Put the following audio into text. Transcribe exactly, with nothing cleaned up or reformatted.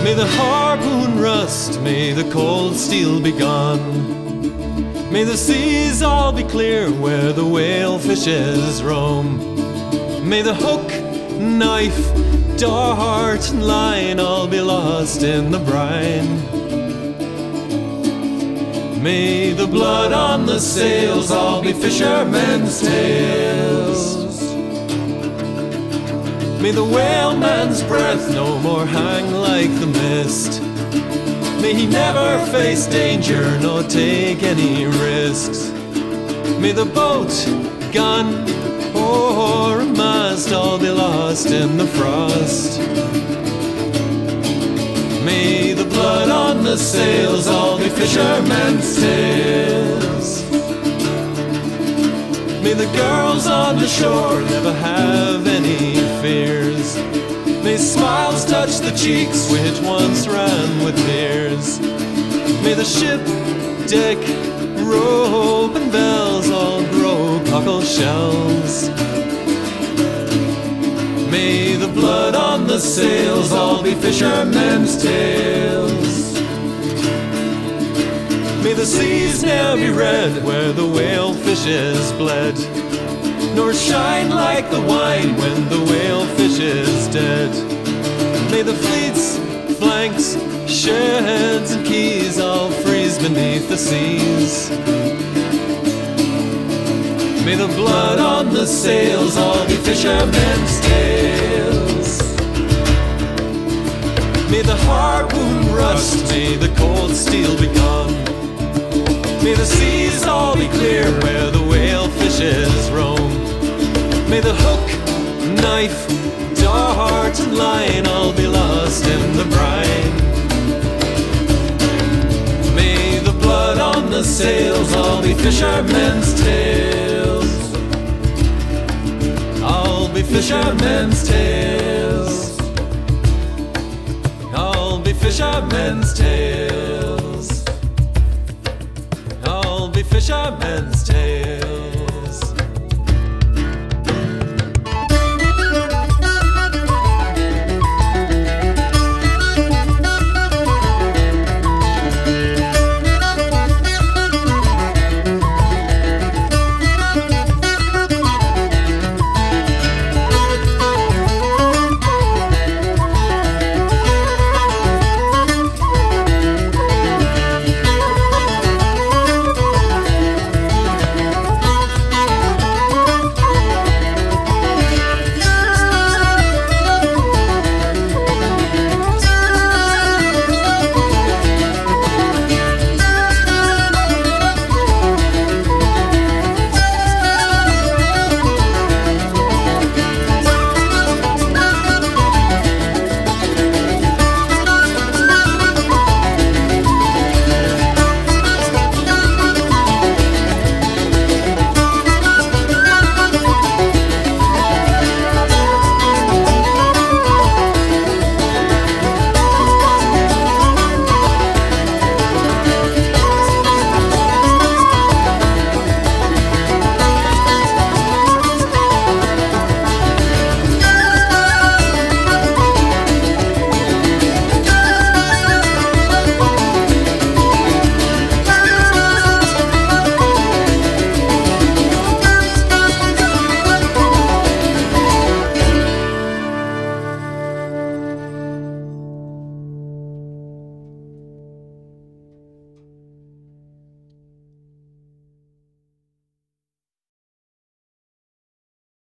May the harpoon rust, may the cold steel be gone. May the seas all be clear where the whale fishes roam. May the hook, knife, dart and line all be lost in the brine. May the blood on the sails all be fishermen's tales. May the whaleman's breath no more hang like the mist. May he never face danger nor take any risks. May the boat, gun, or mast all be lost in the frost. May the blood on the sails all be fishermen's tales. May the girls on the shore never have any fears. May smiles touch the cheeks which once ran with tears. May the ship, deck, rope and bells all grow cockle shells. May the blood on the sails all be fishermen's tales. May the seas ne'er be red where the whale fish is bled, nor shine like the wine when the whale fish is dead. May the fleets, flanks, sheds and quays all freeze beneath the seas. May the blood on the sails all be fishermen's tales. May the harpoon rust, may the cold steel be gone. May the seas all be clear where the whale fishes roam. May the hook, knife, dart and line all be lost in the brine. May the blood on the sails all be fishermen's tales. All be fishermen's tales. All be fishermen's tales. All be fishermen's tales.